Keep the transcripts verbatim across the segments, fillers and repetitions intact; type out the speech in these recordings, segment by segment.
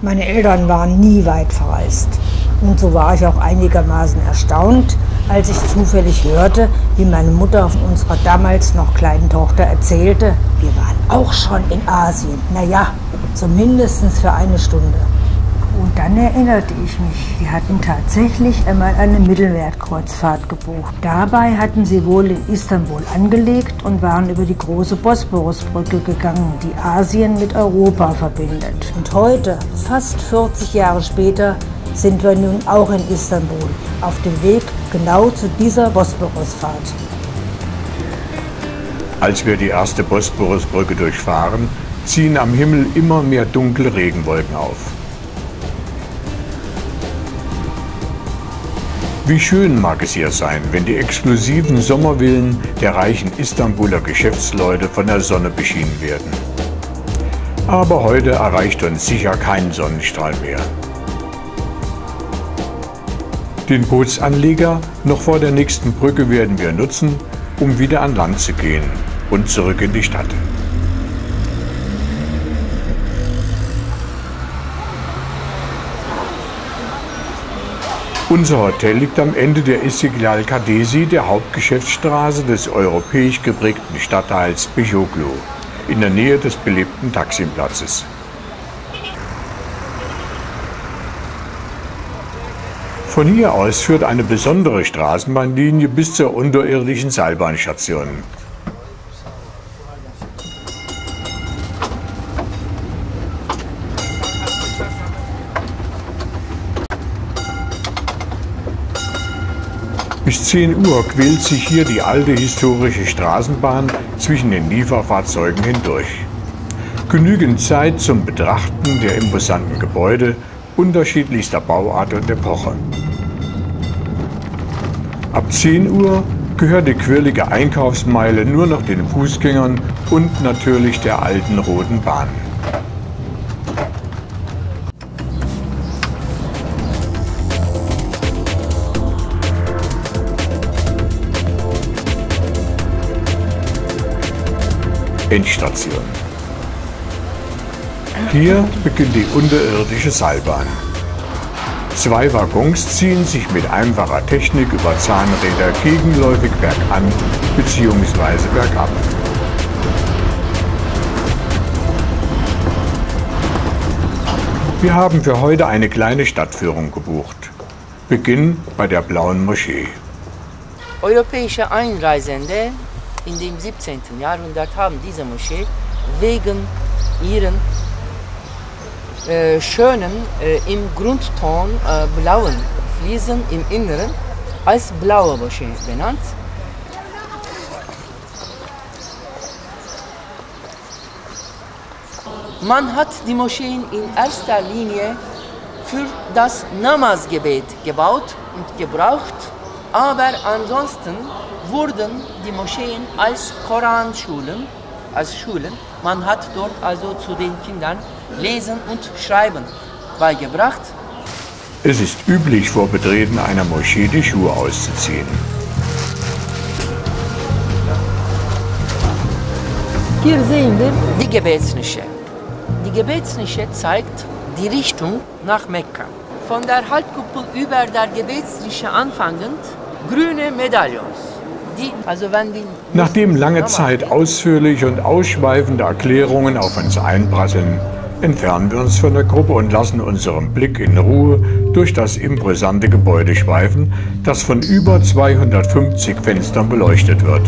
Meine Eltern waren nie weit verreist. Und so war ich auch einigermaßen erstaunt, als ich zufällig hörte, wie meine Mutter von unserer damals noch kleinen Tochter erzählte, wir waren auch schon in Asien. Naja, so mindestens für eine Stunde. Und dann erinnerte ich mich, wir hatten tatsächlich einmal eine Mittelmeerkreuzfahrt gebucht. Dabei hatten sie wohl in Istanbul angelegt und waren über die große Bosporusbrücke gegangen, die Asien mit Europa verbindet. Und heute, fast vierzig Jahre später, sind wir nun auch in Istanbul, auf dem Weg genau zu dieser Bosporusfahrt. Als wir die erste Bosporusbrücke durchfahren, ziehen am Himmel immer mehr dunkle Regenwolken auf. Wie schön mag es hier sein, wenn die exklusiven Sommervillen der reichen Istanbuler Geschäftsleute von der Sonne beschienen werden. Aber heute erreicht uns sicher kein Sonnenstrahl mehr. Den Bootsanleger noch vor der nächsten Brücke werden wir nutzen, um wieder an Land zu gehen und zurück in die Stadt. Unser Hotel liegt am Ende der Istiklal Caddesi, der Hauptgeschäftsstraße des europäisch geprägten Stadtteils Beyoğlu, in der Nähe des belebten Taksimplatzes. Von hier aus führt eine besondere Straßenbahnlinie bis zur unterirdischen Seilbahnstation. Bis zehn Uhr quält sich hier die alte historische Straßenbahn zwischen den Lieferfahrzeugen hindurch. Genügend Zeit zum Betrachten der imposanten Gebäude unterschiedlichster Bauart und Epoche. Ab zehn Uhr gehört die quirlige Einkaufsmeile nur noch den Fußgängern und natürlich der alten Roten Bahn. Endstation. Hier beginnt die unterirdische Seilbahn. Zwei Waggons ziehen sich mit einfacher Technik über Zahnräder gegenläufig bergan bzw. bergab. Wir haben für heute eine kleine Stadtführung gebucht. Beginn bei der Blauen Moschee. Europäische Einreisende in dem siebzehnten Jahrhundert haben diese Moschee wegen ihren äh, schönen, äh, im Grundton äh, blauen Fliesen im Inneren als Blaue Moschee benannt. Man hat die Moscheen in erster Linie für das Namazgebet gebaut und gebraucht, aber ansonsten wurden die Moscheen als Koranschulen, als Schulen. Man hat dort also zu den Kindern Lesen und Schreiben beigebracht. Es ist üblich, vor Betreten einer Moschee die Schuhe auszuziehen. Hier sehen wir die Gebetsnische. Die Gebetsnische zeigt die Richtung nach Mekka. Von der Halbkuppel über der Gebetsnische anfangend grüne Medaillons. Die, also wenn die Nachdem lange Zeit ausführliche und ausschweifende Erklärungen auf uns einprasseln, entfernen wir uns von der Gruppe und lassen unseren Blick in Ruhe durch das imposante Gebäude schweifen, das von über zweihundertfünfzig Fenstern beleuchtet wird.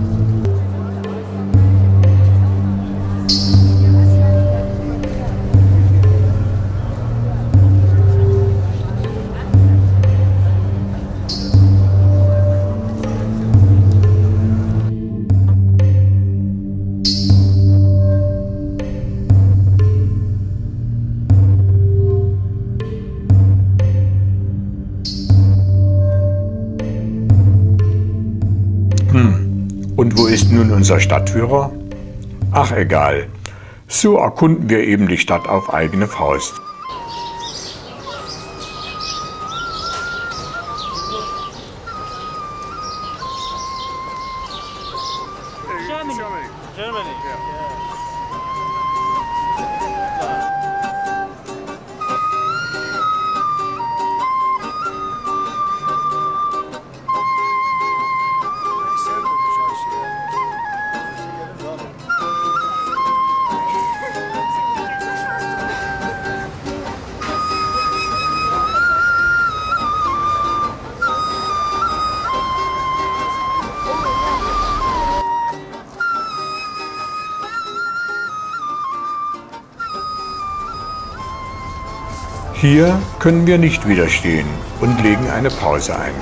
Und wo ist nun unser Stadtführer? Ach egal, so erkunden wir eben die Stadt auf eigene Faust. Hier können wir nicht widerstehen und legen eine Pause ein.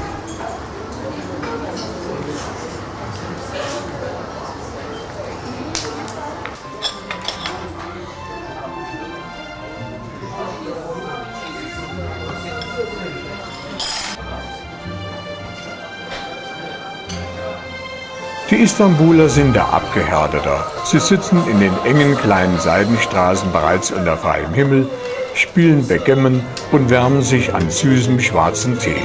Die Istanbuler sind da abgehärteter. Sie sitzen in den engen kleinen Seitenstraßen bereits unter freiem Himmel, spielen Backgammon und wärmen sich an süßem schwarzen Tee.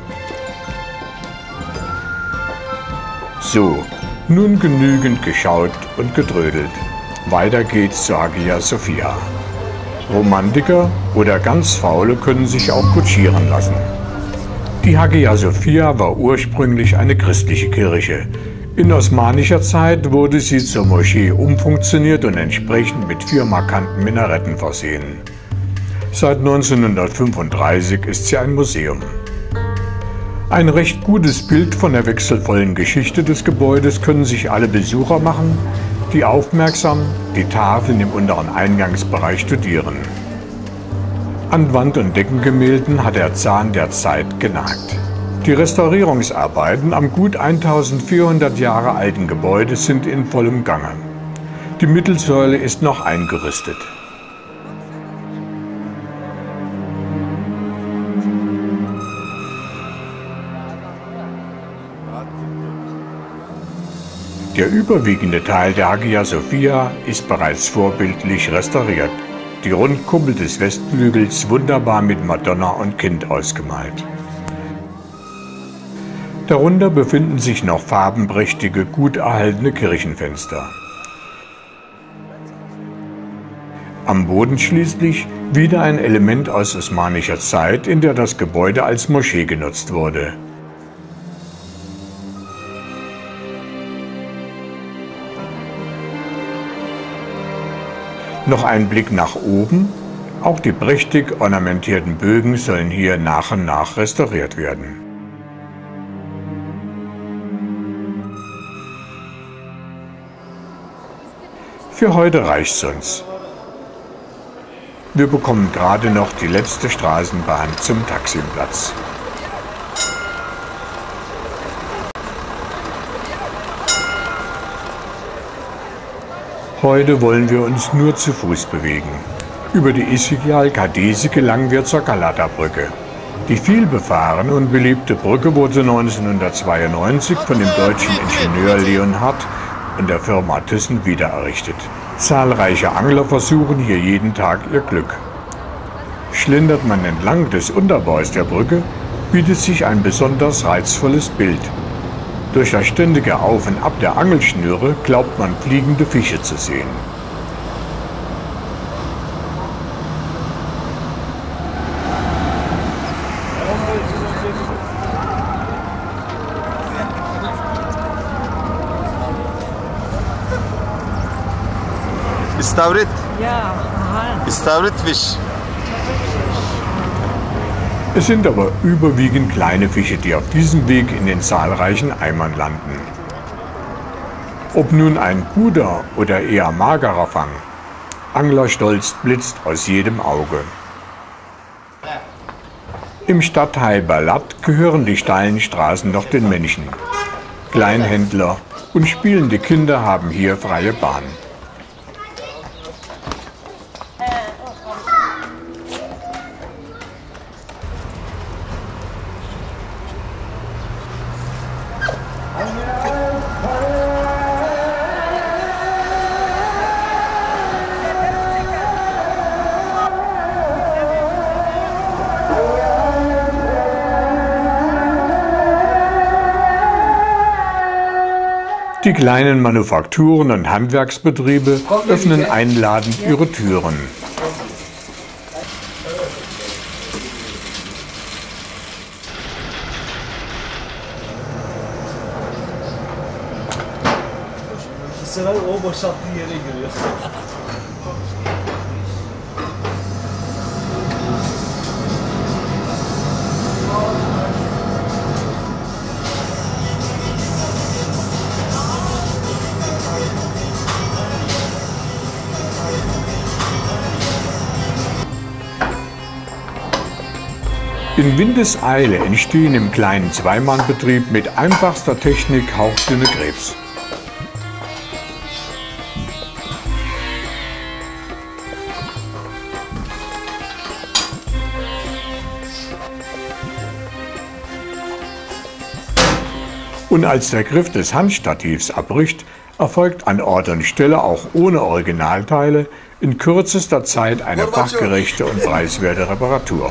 So, nun genügend geschaut und gedrödelt. Weiter geht's zur Hagia Sophia. Romantiker oder ganz Faule können sich auch kutschieren lassen. Die Hagia Sophia war ursprünglich eine christliche Kirche. In osmanischer Zeit wurde sie zur Moschee umfunktioniert und entsprechend mit vier markanten Minaretten versehen. Seit neunzehnhundertfünfunddreißig ist sie ein Museum. Ein recht gutes Bild von der wechselvollen Geschichte des Gebäudes können sich alle Besucher machen, die aufmerksam die Tafeln im unteren Eingangsbereich studieren. An Wand- und Deckengemälden hat der Zahn der Zeit genagt. Die Restaurierungsarbeiten am gut eintausendvierhundert Jahre alten Gebäude sind in vollem Gange. Die Mittelsäule ist noch eingerüstet. Der überwiegende Teil der Hagia Sophia ist bereits vorbildlich restauriert. Die Rundkuppel des Westflügels wunderbar mit Madonna und Kind ausgemalt. Darunter befinden sich noch farbenprächtige, gut erhaltene Kirchenfenster. Am Boden schließlich wieder ein Element aus osmanischer Zeit, in der das Gebäude als Moschee genutzt wurde. Noch ein Blick nach oben. Auch die prächtig ornamentierten Bögen sollen hier nach und nach restauriert werden. Für heute reicht's uns. Wir bekommen gerade noch die letzte Straßenbahn zum Taksimplatz. Heute wollen wir uns nur zu Fuß bewegen. Über die Istiklal-Kadesi gelangen wir zur Galata-Brücke. Die vielbefahrene und beliebte Brücke wurde neunzehnhundertzweiundneunzig von dem deutschen Ingenieur Leonhard und der Firma Thyssen wiedererrichtet. Zahlreiche Angler versuchen hier jeden Tag ihr Glück. Schlendert man entlang des Unterbaus der Brücke, bietet sich ein besonders reizvolles Bild. Durch das ständige Auf und Ab der Angelschnüre glaubt man fliegende Fische zu sehen. İstavrit. Ja, aha. İstavritfisch. Es sind aber überwiegend kleine Fische, die auf diesem Weg in den zahlreichen Eimern landen. Ob nun ein guter oder eher magerer Fang, Anglerstolz blitzt aus jedem Auge. Im Stadtteil Balat gehören die steilen Straßen noch den Menschen. Kleinhändler und spielende Kinder haben hier freie Bahn. Die kleinen Manufakturen und Handwerksbetriebe öffnen einladend ihre Türen. Bu sefer o boşalttığı yere giriyor. In Windeseile entstehen im kleinen Zweimannbetrieb mit einfachster Technik hauchdünne Crepes. Und als der Griff des Handstativs abbricht, erfolgt an Ort und Stelle auch ohne Originalteile in kürzester Zeit eine fachgerechte und preiswerte Reparatur.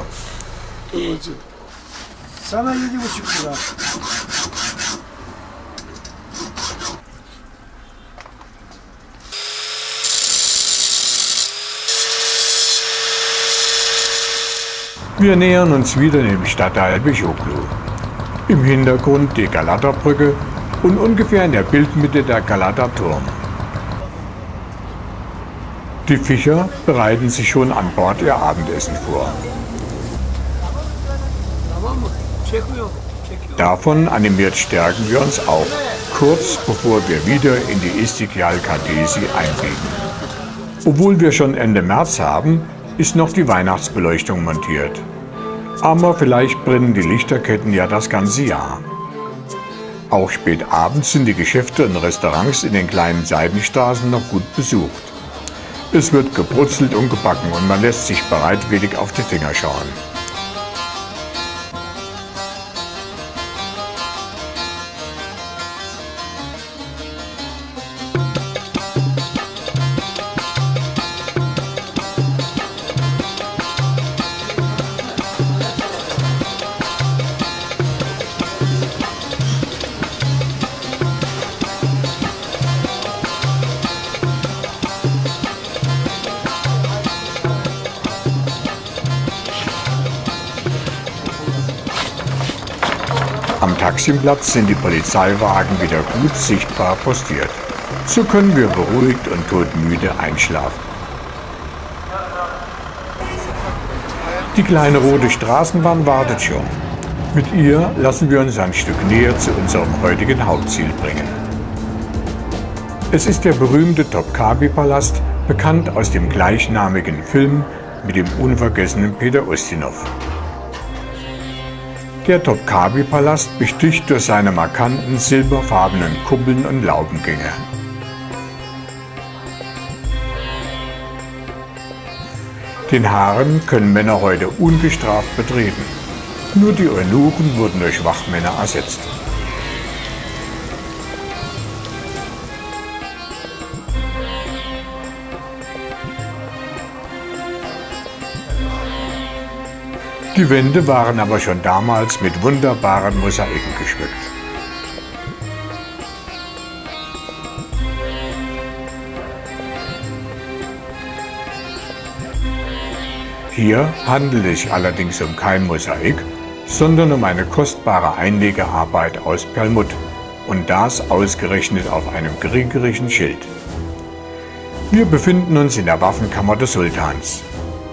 Wir nähern uns wieder dem Stadtteil Beşiktaş. Im Hintergrund die Galata-Brücke und ungefähr in der Bildmitte der Galata-Turm. Die Fischer bereiten sich schon an Bord ihr Abendessen vor. Davon animiert stärken wir uns auch, kurz bevor wir wieder in die Istiklal Caddesi einbiegen. Obwohl wir schon Ende März haben, ist noch die Weihnachtsbeleuchtung montiert. Aber vielleicht brennen die Lichterketten ja das ganze Jahr. Auch spät abends sind die Geschäfte und Restaurants in den kleinen Seitenstraßen noch gut besucht. Es wird gebrutzelt und gebacken und man lässt sich bereitwillig auf die Finger schauen. Am Taksimplatz sind die Polizeiwagen wieder gut sichtbar postiert. So können wir beruhigt und todmüde einschlafen. Die kleine rote Straßenbahn wartet schon. Mit ihr lassen wir uns ein Stück näher zu unserem heutigen Hauptziel bringen. Es ist der berühmte Topkapi-Palast, bekannt aus dem gleichnamigen Film mit dem unvergessenen Peter Ustinov. Der Topkapi-Palast besticht durch seine markanten silberfarbenen Kuppeln und Laubengänge. Den Harem können Männer heute ungestraft betreten. Nur die Eunuchen wurden durch Wachmänner ersetzt. Die Wände waren aber schon damals mit wunderbaren Mosaiken geschmückt. Hier handelt es sich allerdings um kein Mosaik, sondern um eine kostbare Einlegearbeit aus Perlmutt und das ausgerechnet auf einem kriegerischen Schild. Wir befinden uns in der Waffenkammer des Sultans.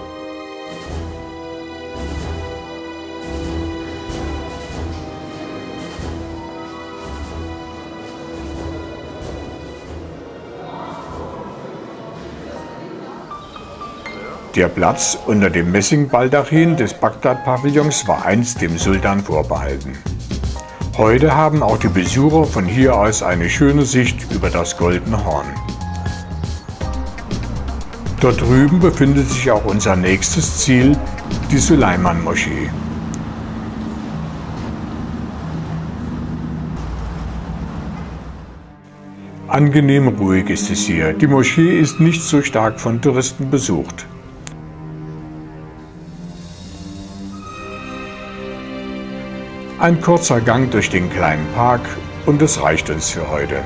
Der Platz unter dem Messingbaldachin des Bagdad-Pavillons war einst dem Sultan vorbehalten. Heute haben auch die Besucher von hier aus eine schöne Sicht über das Goldene Horn. Dort drüben befindet sich auch unser nächstes Ziel, die Suleiman-Moschee. Angenehm ruhig ist es hier. Die Moschee ist nicht so stark von Touristen besucht. Ein kurzer Gang durch den kleinen Park und es reicht uns für heute.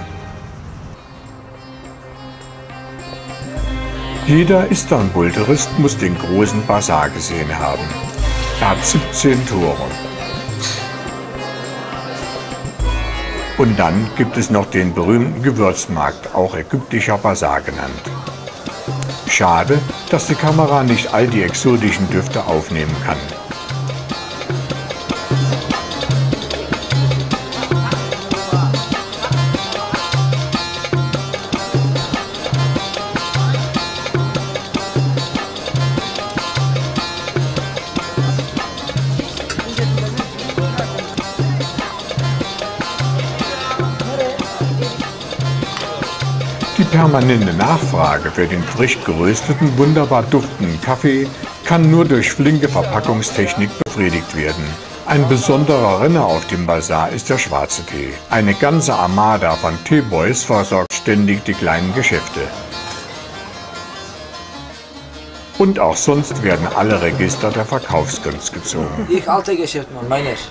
Jeder Istanbul-Tourist muss den großen Basar gesehen haben. Er hat siebzehn Tore. Und dann gibt es noch den berühmten Gewürzmarkt, auch ägyptischer Basar genannt. Schade, dass die Kamera nicht all die exotischen Düfte aufnehmen kann. Die permanente Nachfrage für den frisch gerösteten, wunderbar duftenden Kaffee kann nur durch flinke Verpackungstechnik befriedigt werden. Ein besonderer Renner auf dem Basar ist der schwarze Tee. Eine ganze Armada von Teeboys versorgt ständig die kleinen Geschäfte. Und auch sonst werden alle Register der Verkaufskunst gezogen. Ich alte Geschäftsmann, meine ich.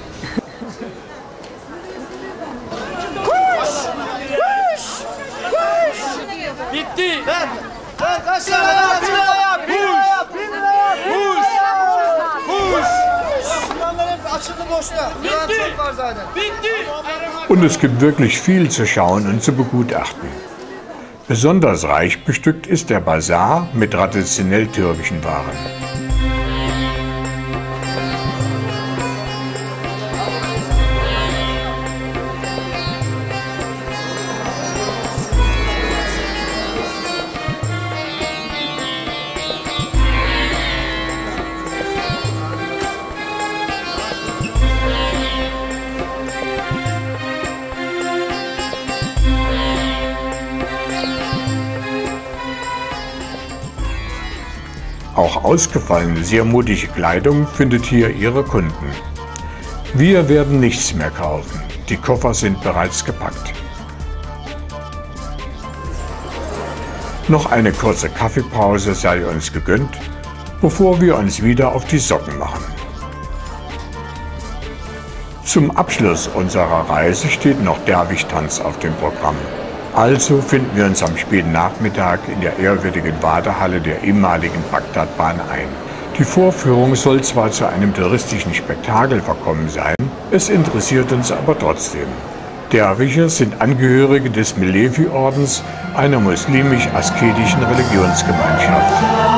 Bitti! Kaç tane var? Bir lira yap! Bir lira yap! Bir lira yap! Huş! Huş! Şunlar hep açıldı boşuna. Bitti! Çok var zaten. Bitti! Und es gibt wirklich viel zu schauen und zu begutachten. Besonders reich bestückt ist der Basar mit traditionell türkischen Waren. Auch ausgefallene, sehr mutige Kleidung findet hier ihre Kunden. Wir werden nichts mehr kaufen. Die Koffer sind bereits gepackt. Noch eine kurze Kaffeepause sei uns gegönnt, bevor wir uns wieder auf die Socken machen. Zum Abschluss unserer Reise steht noch Derwisch-Tanz auf dem Programm. Also finden wir uns am späten Nachmittag in der ehrwürdigen Badehalle der ehemaligen Bagdadbahn ein. Die Vorführung soll zwar zu einem touristischen Spektakel verkommen sein, es interessiert uns aber trotzdem. Derwische sind Angehörige des Melevi-Ordens, einer muslimisch-asketischen Religionsgemeinschaft.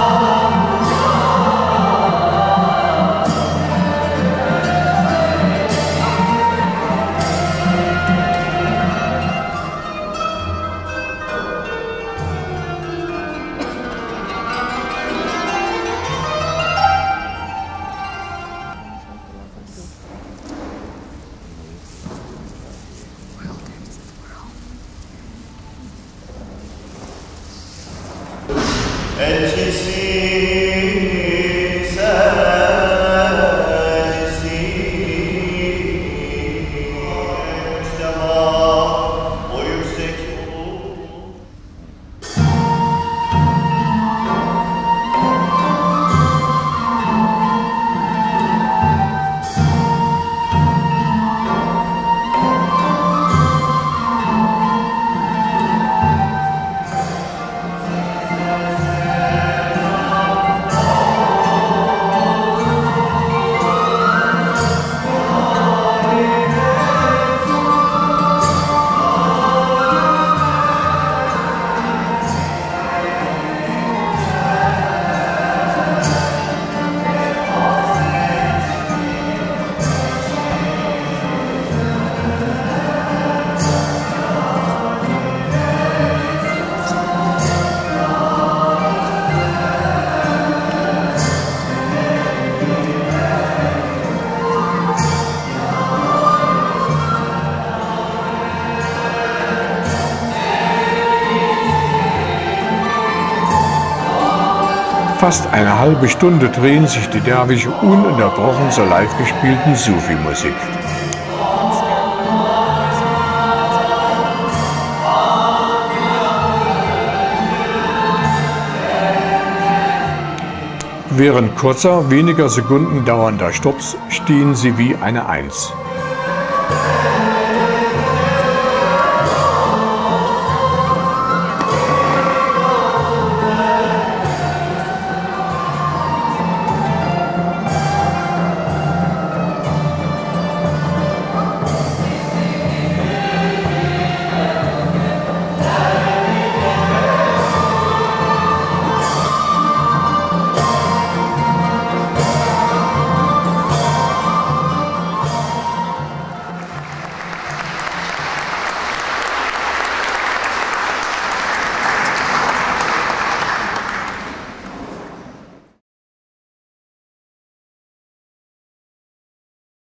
Fast eine halbe Stunde drehen sich die Derwische ununterbrochen zur live gespielten Sufi-Musik. Während kurzer, weniger Sekunden dauernder Stopps stehen sie wie eine Eins.